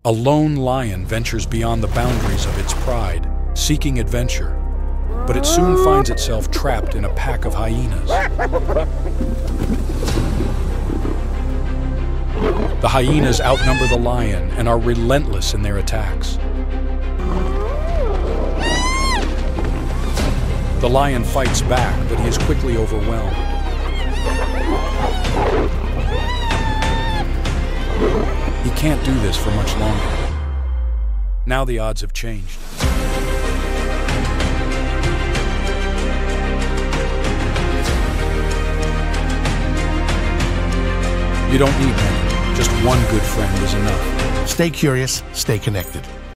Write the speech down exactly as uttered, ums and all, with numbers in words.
A lone lion ventures beyond the boundaries of its pride, seeking adventure, but it soon finds itself trapped in a pack of hyenas. The hyenas outnumber the lion and are relentless in their attacks. The lion fights back, but he is quickly overwhelmed. He can't do this for much longer. Now the odds have changed. You don't need many. Just one good friend is enough. Stay curious, stay connected.